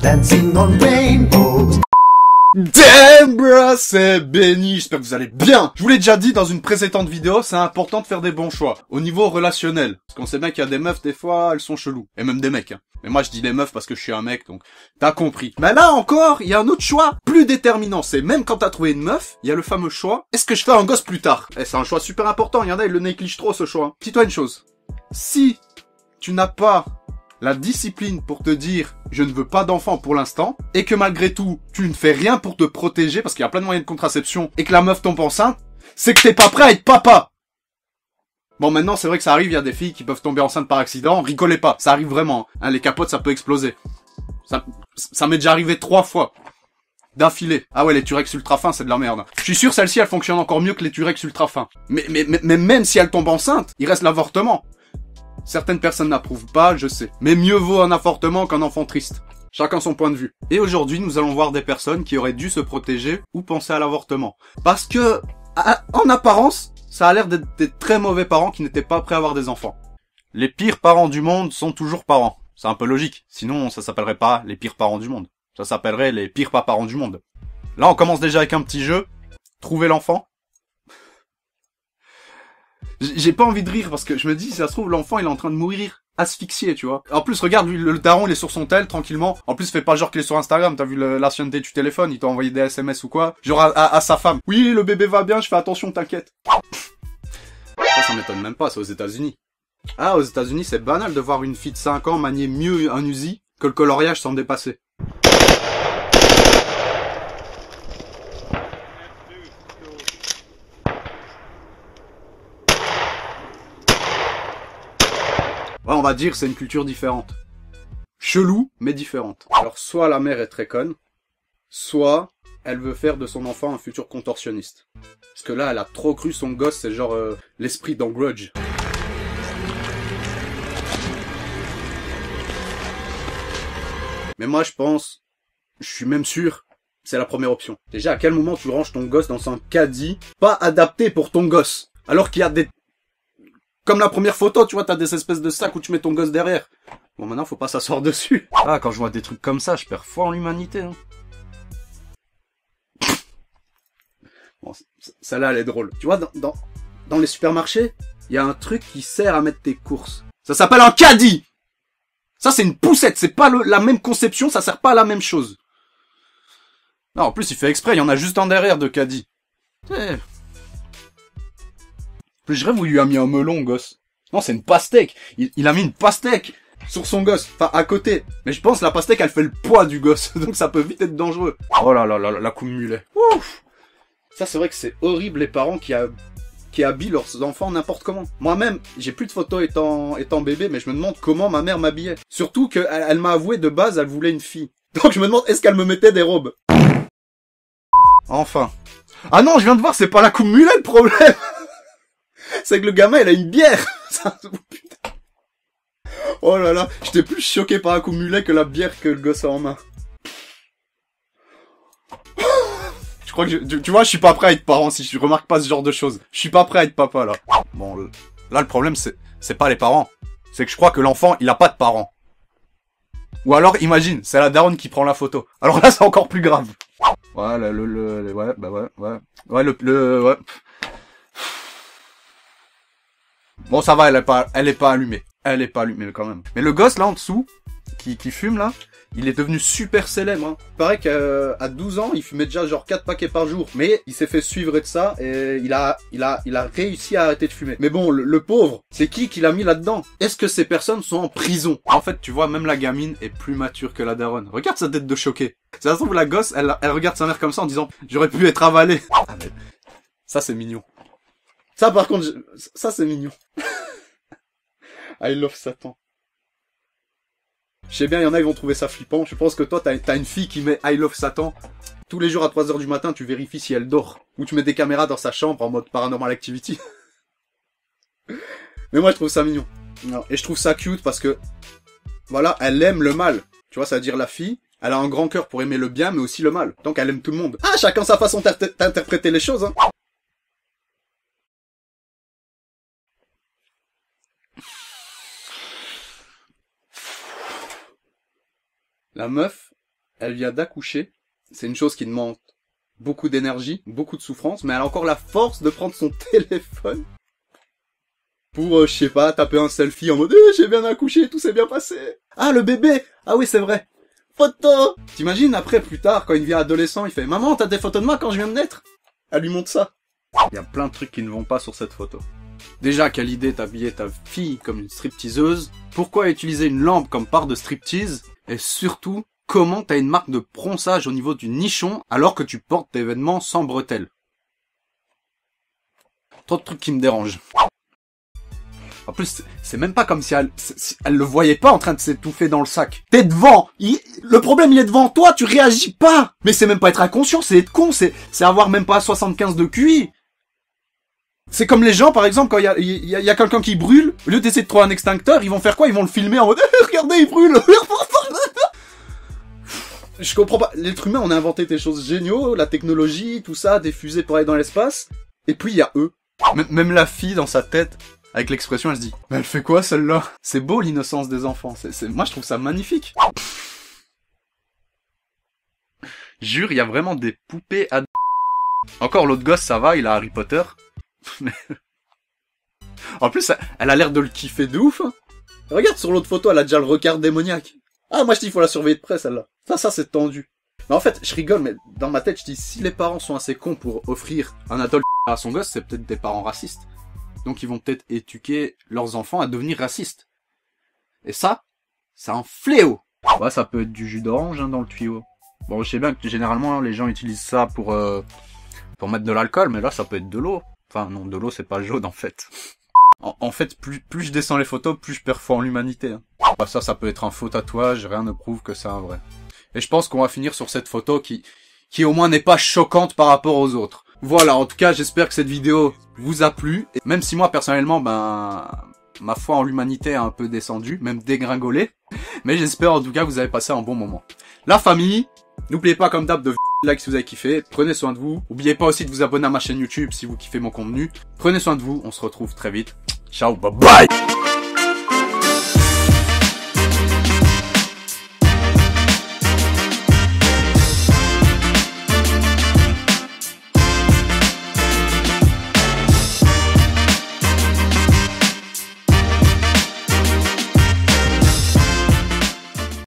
dancing on rainbows. Damn bro, c'est béni, j'espère que vous allez bien. Je vous l'ai déjà dit dans une précédente vidéo, c'est important de faire des bons choix, au niveau relationnel. Parce qu'on sait bien qu'il y a des meufs, des fois, elles sont cheloues. Et même des mecs, hein. Mais moi je dis les meufs parce que je suis un mec, donc t'as compris. Mais là encore, il y a un autre choix plus déterminant, c'est même quand t'as trouvé une meuf, il y a le fameux choix, est-ce que je fais un gosse plus tard? Et c'est un choix super important, il y en a, ils le négligent trop ce choix. Dis-toi une chose, si tu n'as pas la discipline pour te dire je ne veux pas d'enfant pour l'instant, et que malgré tout, tu ne fais rien pour te protéger, parce qu'il y a plein de moyens de contraception, et que la meuf tombe enceinte, c'est que t'es pas prêt à être papa. Bon, maintenant, c'est vrai que ça arrive, il y a des filles qui peuvent tomber enceintes par accident, rigolez pas, ça arrive vraiment, hein, les capotes, ça peut exploser. Ça m'est déjà arrivé 3 fois. D'affilée. Ah ouais, les Turex ultra fins, c'est de la merde. Je suis sûr, celle-ci, elle fonctionne encore mieux que les Turex ultra fins. Mais même si elle tombe enceinte, il reste l'avortement. Certaines personnes n'approuvent pas, je sais. Mais mieux vaut un avortement qu'un enfant triste. Chacun son point de vue. Et aujourd'hui, nous allons voir des personnes qui auraient dû se protéger ou penser à l'avortement. Parce que, en apparence, ça a l'air d'être des très mauvais parents qui n'étaient pas prêts à avoir des enfants. Les pires parents du monde sont toujours parents. C'est un peu logique. Sinon, ça s'appellerait pas les pires parents du monde. Ça s'appellerait les pires pas parents du monde. Là, on commence déjà avec un petit jeu. Trouver l'enfant. J'ai pas envie de rire parce que je me dis, si ça se trouve, l'enfant, il est en train de mourir asphyxié, tu vois. En plus, regarde, lui, le daron, il est sur son tel, tranquillement. En plus, fais pas genre qu'il est sur Instagram, t'as vu l'ancienneté du téléphone, il t'a envoyé des SMS ou quoi. Genre à sa femme. Oui, le bébé va bien, je fais attention, t'inquiète. Ça m'étonne même pas, c'est aux États-Unis. Ah, aux États-Unis, c'est banal de voir une fille de 5 ans manier mieux un Uzi que le coloriage sans dépasser. Ouais, on va dire c'est une culture différente. Chelou, mais différente. Alors, soit la mère est très conne, soit elle veut faire de son enfant un futur contorsionniste. Parce que là, elle a trop cru son gosse, c'est genre l'esprit dans Grudge. Mais moi, je pense, je suis même sûr, c'est la première option. Déjà, à quel moment tu ranges ton gosse dans un caddie pas adapté pour ton gosse? Alors qu'il y a des... Comme la première photo, tu vois, t'as des espèces de sacs où tu mets ton gosse derrière. Bon, maintenant, faut pas s'asseoir dessus. Ah, quand je vois des trucs comme ça, je perds foi en l'humanité. Hein. Bon, celle-là, elle est drôle. Tu vois, dans les supermarchés, il y a un truc qui sert à mettre tes courses. Ça s'appelle un caddie. Ça, c'est une poussette. C'est pas la même conception, ça sert pas à la même chose. Non, en plus, il fait exprès, il y en a juste un derrière de caddie. Je rêve où il lui a mis un melon, gosse. Non, c'est une pastèque. Il a mis une pastèque sur son gosse. Enfin, à côté. Mais je pense que la pastèque, elle fait le poids du gosse. Donc ça peut vite être dangereux. Oh là là là, la coup de mulet. Ouf. Ça, c'est vrai que c'est horrible, les parents qui habillent leurs enfants n'importe comment. Moi-même, j'ai plus de photos étant bébé, mais je me demande comment ma mère m'habillait. Surtout qu'elle m'a avoué de base, elle voulait une fille. Donc je me demande, est-ce qu'elle me mettait des robes? Enfin. Ah non, je viens de voir, c'est pas la coup de mulet le problème. C'est que le gamin, il a une bière. Putain. Oh là là, j'étais plus choqué par un coup de mulet que la bière que le gosse a en main. Je crois que tu vois, je suis pas prêt à être parent si je remarque pas ce genre de choses. Je suis pas prêt à être papa là. Bon, là le problème c'est pas les parents. C'est que je crois que l'enfant, il a pas de parents. Ou alors, imagine, c'est la daronne qui prend la photo. Alors là, c'est encore plus grave. Ouais, ouais, bah ouais. Ouais, ouais. Bon, ça va, elle est pas allumée. Elle est pas allumée quand même. Mais le gosse là en dessous, qui fume là, il est devenu super célèbre. Hein. Il paraît qu'à 12 ans, il fumait déjà genre 4 paquets par jour. Mais il s'est fait suivre et de ça, et il a réussi à arrêter de fumer. Mais bon, le pauvre, c'est qui l'a mis là-dedans? Est-ce que ces personnes sont en prison? En fait, tu vois, même la gamine est plus mature que la daronne. Regarde sa tête de choquée. Ça se trouve, la gosse, elle regarde sa mère comme ça en disant « J'aurais pu être avalé. » Ah mais, ça c'est mignon. Ça par contre, ça c'est mignon. I love Satan. Je sais bien, il y en a, ils vont trouver ça flippant. Je pense que toi, t'as une fille qui met I love Satan. Tous les jours à 3h du matin, tu vérifies si elle dort. Ou tu mets des caméras dans sa chambre en mode Paranormal Activity. Mais moi, je trouve ça mignon. Et je trouve ça cute parce que, voilà, elle aime le mal. Tu vois, ça veut dire la fille, elle a un grand cœur pour aimer le bien, mais aussi le mal. Donc elle aime tout le monde. Ah, chacun sa façon d'interpréter les choses, hein. La meuf, elle vient d'accoucher. C'est une chose qui demande beaucoup d'énergie, beaucoup de souffrance, mais elle a encore la force de prendre son téléphone pour, je sais pas, taper un selfie en mode j'ai bien accouché, tout s'est bien passé. Ah, le bébé. Ah oui, c'est vrai. Photo. T'imagines après, plus tard, quand il devient adolescent, il fait maman, t'as des photos de moi quand je viens de naître? Elle lui montre ça. Il y a plein de trucs qui ne vont pas sur cette photo. Déjà, quelle idée d'habiller ta fille comme une stripteaseuse. Pourquoi utiliser une lampe comme part de striptease? Et surtout, comment t'as une marque de ponçage au niveau du nichon alors que tu portes tes vêtements sans bretelles? Trop de trucs qui me dérangent. En plus, c'est même pas comme si elle le voyait pas en train de s'étouffer dans le sac. T'es devant. Le problème, il est devant toi, tu réagis pas. Mais c'est même pas être inconscient, c'est être con, c'est avoir même pas 75 de QI. C'est comme les gens, par exemple, quand il y a quelqu'un qui brûle, au lieu d'essayer de trouver un extincteur, ils vont faire quoi? Ils vont le filmer en mode regardez, il brûle. Je comprends pas. L'être humain, on a inventé des choses géniaux, la technologie, tout ça, des fusées pour aller dans l'espace. Et puis il y a eux. Même la fille dans sa tête, avec l'expression, elle se dit mais elle fait quoi celle-là? C'est beau l'innocence des enfants. Moi je trouve ça magnifique. Jure, il y a vraiment des poupées à... Encore l'autre gosse, ça va, il a Harry Potter. Mais... En plus, elle a l'air de le kiffer de ouf. Hein. Regarde sur l'autre photo, elle a déjà le regard démoniaque. Ah, moi je dis il faut la surveiller de près celle-là. Ça c'est tendu. Mais en fait, je rigole, mais dans ma tête, je dis si les parents sont assez cons pour offrir un atoll à son gosse, c'est peut-être des parents racistes. Donc ils vont peut-être éduquer leurs enfants à devenir racistes. Et ça, c'est un fléau. Ouais, ça peut être du jus d'orange hein, dans le tuyau. Bon, je sais bien que généralement les gens utilisent ça pour mettre de l'alcool, mais là ça peut être de l'eau. Enfin non, de l'eau c'est pas jaune en fait. En fait, plus je descends les photos, plus je perds foi en l'humanité. Hein. Bah, ça peut être un faux tatouage, rien ne prouve que c'est un vrai. Et je pense qu'on va finir sur cette photo qui au moins n'est pas choquante par rapport aux autres. Voilà, en tout cas, j'espère que cette vidéo vous a plu. Et même si moi, personnellement, ma foi en l'humanité a un peu descendu, même dégringolé. Mais j'espère en tout cas que vous avez passé un bon moment. La famille, n'oubliez pas comme d'hab de like si vous avez kiffé. Prenez soin de vous. N'oubliez pas aussi de vous abonner à ma chaîne YouTube si vous kiffez mon contenu. Prenez soin de vous, on se retrouve très vite. Ciao, bye bye!